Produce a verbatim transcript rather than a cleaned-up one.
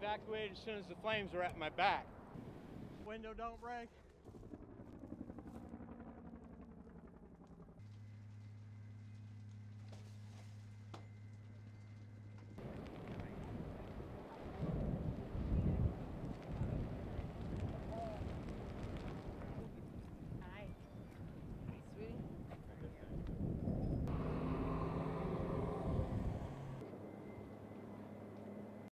evacuated as soon as the flames were at my back. Window don't break.